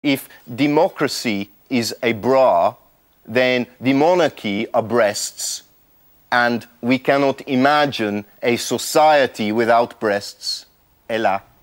if democracy is a bra, then the monarchy are breasts, and we cannot imagine a society without breasts. Hélas.